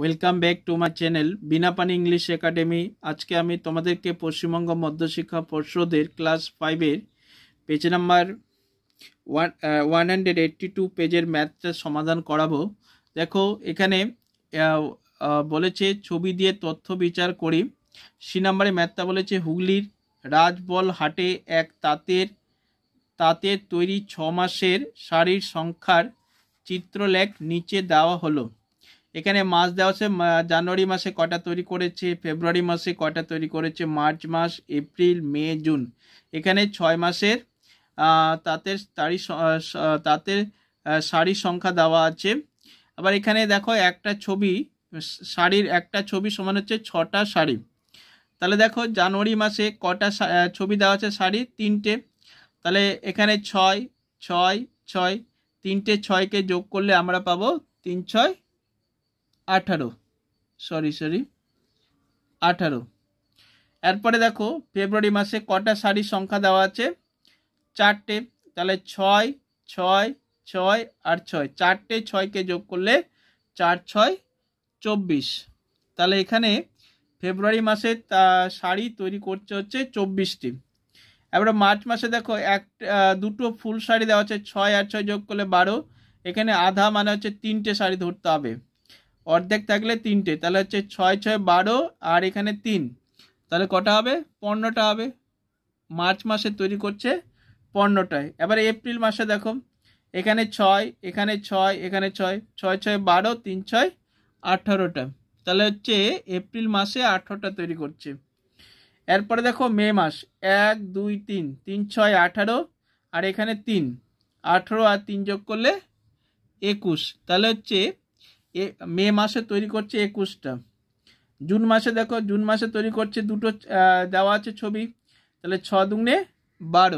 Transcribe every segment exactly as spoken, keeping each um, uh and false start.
Welcome back to my channel Binapani English academy. আজকে আমি তোমাদেরকে পশ্চিমবঙ্গ মধ্যশিক্ষা পর্ষদের ক্লাস ফাইভের page number one one hundred eighty two পেজের ম্যাথটা সমাধান করাবো। দেখো এখানে বলেছে ছবি দিয়ে তথ্য বিচার করি। সি নাম্বারে ম্যাথটা বলেছে হুগলির রাজবল হাটে এক তাঁতের তাঁতের তৈরি ছ মাসের শাড়ির সংখ্যার চিত্রলেখ নিচে দেওয়া হলো। এখানে মাস দেওয়া আছে, জানুয়ারি মাসে কটা তৈরি করেছে, ফেব্রুয়ারি মাসে কটা তৈরি করেছে, মার্চ মাস, এপ্রিল, মে, জুন। এখানে ছয় মাসের তাঁতের শাড়ি তাঁতের শাড়ির সংখ্যা দেওয়া আছে। আবার এখানে দেখো একটা ছবি, শাড়ির একটা ছবি সমান হচ্ছে ছটা শাড়ি। তাহলে দেখো জানুয়ারি মাসে কটা ছবি দেওয়া আছে শাড়ি, তিনটে। তাহলে এখানে ছয় ছয় ছয় তিনটে ছয়কে যোগ করলে আমরা পাবো তিন ছয় আঠারো সরি সরি আঠারো। এরপরে দেখো ফেব্রুয়ারি মাসে কটা শাড়ির সংখ্যা দেওয়া আছে, চারটে। তাহলে ছয় ছয় ছয় আর ছয়, চারটে ছয়কে যোগ করলে চার ছয় চব্বিশ। তাহলে এখানে ফেব্রুয়ারি মাসে তা শাড়ি তৈরি করছে হচ্ছে চব্বিশটি। এবারে মার্চ মাসে দেখো এক দুটো ফুল শাড়ি দেওয়া আছে, ছয় আর ছয় যোগ করলে বারো। এখানে আধা মানে হচ্ছে তিনটে শাড়ি ধরতে হবে, অর্ধেক থাকলে তিনটে। তাহলে হচ্ছে ছয় ছয় বারো আর এখানে তিন, তাহলে কটা হবে, পনেরোটা হবে। মার্চ মাসে তৈরি করছে পনেরোটায়। এবারে এপ্রিল মাসে দেখো এখানে ছয়, এখানে ছয়, এখানে ছয়, ছয় ছয় বারো, তিন ছয় আঠারোটা। তাহলে হচ্ছে এপ্রিল মাসে আঠারোটা তৈরি করছে। এরপরে দেখো মে মাস এক দুই তিন, তিন ছয় আঠারো আর এখানে তিন, আঠারো আর তিন যোগ করলে একুশ। তাহলে হচ্ছে মে মাসে তৈরি করছে একুশটা। জুন মাসে দেখো জুন মাসে তৈরি করছে দুটো দেওয়া আছে ছবি, তাহলে ছ দুগুণে বারো।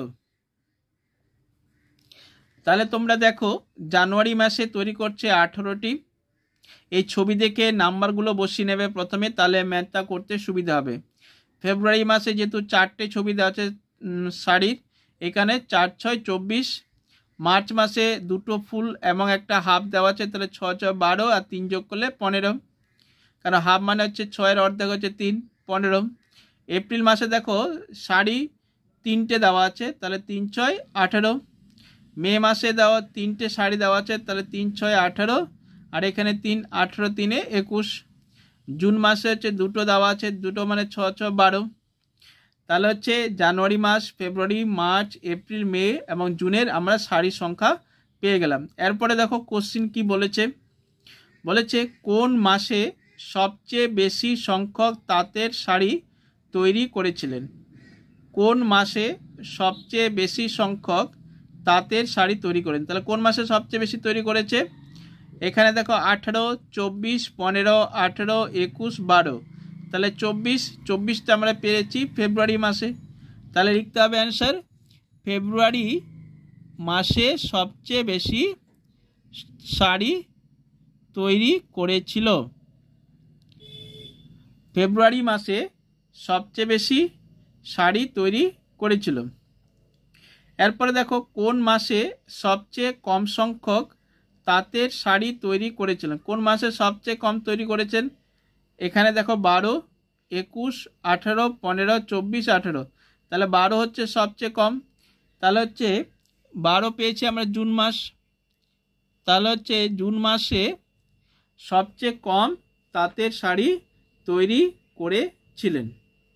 তাহলে তোমরা দেখো জানুয়ারি মাসে তৈরি করছে আঠারোটি। এই ছবি দেখে নাম্বারগুলো বসিয়ে নেবে প্রথমে, তাহলে ম্যাথটা করতে সুবিধা হবে। ফেব্রুয়ারি মাসে যেহেতু চারটে ছবি দেওয়া আছে শাড়ির, এখানে চার ছয় চব্বিশ। মার্চ মাসে দুটো ফুল এবং একটা হাফ দেওয়া আছে, তাহলে ছ ছয় বারো আর তিন যোগ করলে পনেরো, কারণ হাফ মানে হচ্ছে ছয়ের অর্ধেক হচ্ছে তিন, পনেরো। এপ্রিল মাসে দেখো শাড়ি তিনটে দেওয়া আছে, তাহলে তিন ছয় আঠারো। মে মাসে দেওয়া তিনটে শাড়ি দেওয়া আছে, তাহলে তিন ছয় আঠারো আর এখানে তিন, আঠারো তিনে একুশ। জুন মাসে হচ্ছে দুটো দেওয়া আছে, দুটো মানে ছ ছ বারো। তাহলে হচ্ছে জানুয়ারি মাস, ফেব্রুয়ারি, মার্চ, এপ্রিল, মে এবং জুনের আমরা শাড়ির সংখ্যা পেয়ে গেলাম। এরপরে দেখো কোশ্চিন কি বলেছে, বলেছে কোন মাসে সবচেয়ে বেশি সংখ্যক তাঁতের শাড়ি তৈরি করেছিলেন। কোন মাসে সবচেয়ে বেশি সংখ্যক তাঁতের শাড়ি তৈরি করেন, তাহলে কোন মাসে সবচেয়ে বেশি তৈরি করেছে। এখানে দেখো আঠেরো, চব্বিশ, পনেরো, আঠেরো, একুশ, বারো। তাহলে চব্বিশ, চব্বিশটা আমরা পেয়েছি ফেব্রুয়ারি মাসে। তাহলে লিখতে হবে অ্যান্সার ফেব্রুয়ারি মাসে সবচেয়ে বেশি শাড়ি তৈরি করেছিল। ফেব্রুয়ারি মাসে সবচেয়ে বেশি শাড়ি তৈরি করেছিল। এরপরে দেখো কোন মাসে সবচেয়ে কম সংখ্যক তাঁতের শাড়ি তৈরি করেছিলেন। কোন মাসে সবচেয়ে কম তৈরি করেছেন, এখানে দেখো বারো, একুশ, আঠেরো, পনেরো, চব্বিশ, আঠেরো। তাহলে বারো হচ্ছে সবচেয়ে কম, তাহলে হচ্ছে বারো পেয়েছি আমরা জুন মাস। তাহলে হচ্ছে জুন মাসে সবচেয়ে কম তাঁতের শাড়ি তৈরি করেছিলেন।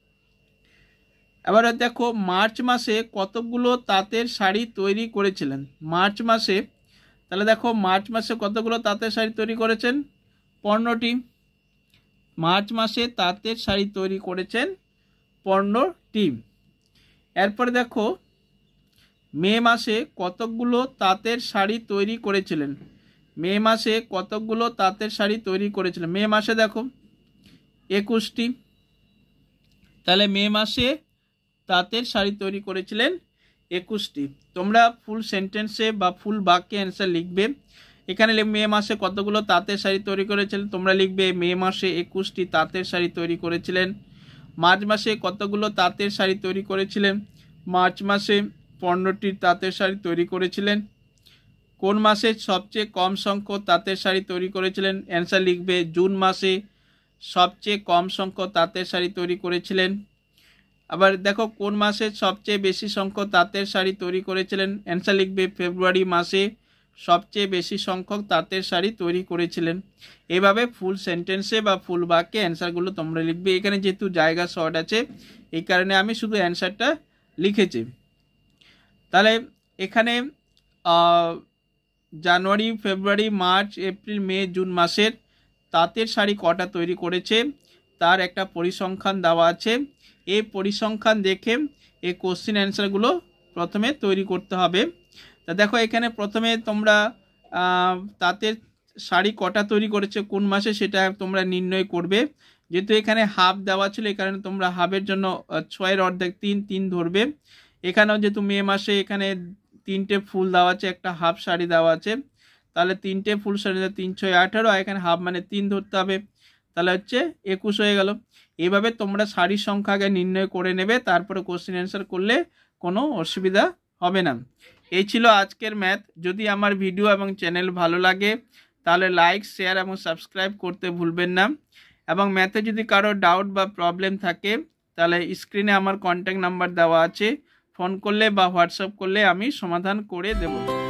এবার দেখো মার্চ মাসে কতগুলো তাঁতের শাড়ি তৈরি করেছিলেন। মার্চ মাসে তাহলে দেখো মার্চ মাসে কতগুলো তাঁতের শাড়ি তৈরি করেছেন, পনেরোটি। মার্চ মাসে তাঁতের শাড়ি তৈরি করেছেন পনেরোটি। এরপরে দেখো মে মাসে কতগুলো তাঁতের শাড়ি তৈরি করেছিলেন। মে মাসে কতগুলো তাঁতের শাড়ি তৈরি করেছিলেন, মে মাসে দেখো একুশটি। তাহলে মে মাসে তাঁতের শাড়ি তৈরি করেছিলেন একুশটি। তোমরা ফুল সেন্টেন্সে বা ফুল বাক্যে অ্যান্সার লিখবে। এখানে মে মাসে কতগুলো তাঁতের শাড়ি তৈরি করেছিলেন, তোমরা লিখবে মে মাসে একুশটি তাঁতের শাড়ি তৈরি করেছিলেন। মার্চ মাসে কতগুলো তাঁতের শাড়ি তৈরি করেছিলেন, মার্চ মাসে পনেরোটি তাঁতের শাড়ি তৈরি করেছিলেন। কোন মাসে সবচেয়ে কম সংখ্যক তাঁতের শাড়ি তৈরি করেছিলেন? অ্যান্সার লিখবে জুন মাসে সবচেয়ে কম সংখ্যক তাঁতের শাড়ি তৈরি করেছিলেন। আবার দেখো কোন মাসে সবচেয়ে বেশি সংখ্যক তাঁতের শাড়ি তৈরি করেছিলেন? অ্যান্সার লিখবে ফেব্রুয়ারি মাসে সবচেয়ে বেশি সংখ্যক তাঁতের শাড়ি তৈরি করেছিলেন। এভাবে ফুল সেন্টেন্সে বা ফুল বাক্যে অ্যান্সারগুলো তোমরা লিখবে। এখানে যেহেতু জায়গা শর্ট আছে এই কারণে আমি শুধু অ্যান্সারটা লিখেছি। তাহলে এখানে January, February, March, April, May, June মাসের তাঁতের শাড়ি কটা তৈরি করেছে তার একটা পরিসংখ্যান দেওয়া আছে। এই পরিসংখ্যান দেখে এই কোশ্চিন অ্যান্সারগুলো প্রথমে তৈরি করতে হবে। তা দেখো এখানে প্রথমে তোমরা তাঁতের শাড়ি কটা তৈরি করেছে কোন মাসে সেটা তোমরা নির্ণয় করবে। যেহেতু এখানে হাফ দেওয়া ছিল এই কারণে তোমরা হাফের জন্য ছয়ের অর্ধেক তিন তিন ধরবে। এখানেও যেহেতু মে মাসে এখানে তিনটে ফুল দেওয়া আছে, একটা হাফ শাড়ি দেওয়া আছে, তাহলে তিনটে ফুল শাড়ি তিন ছয় আঠারো, আর এখানে হাফ মানে তিন ধরতে হবে, তাহলে হচ্ছে একুশ হয়ে গেল। এইভাবে তোমরা শাড়ির সংখ্যা আগে নির্ণয় করে নেবে, তারপরে কোশ্চেন অ্যান্সার করলে কোনো অসুবিধা হবে না। এই ছিল আজকের ম্যাথ। যদি আমার ভিডিও এবং চ্যানেল ভালো লাগে তাহলে লাইক, শেয়ার এবং সাবস্ক্রাইব করতে ভুলবেন না। এবং ম্যাথে যদি কারো ডাউট বা প্রবলেম থাকে তাহলে স্ক্রিনে আমার কন্ট্যাক্ট নাম্বার দেওয়া আছে, ফোন করলে বা হোয়াটসঅ্যাপ করলে আমি সমাধান করে দেব।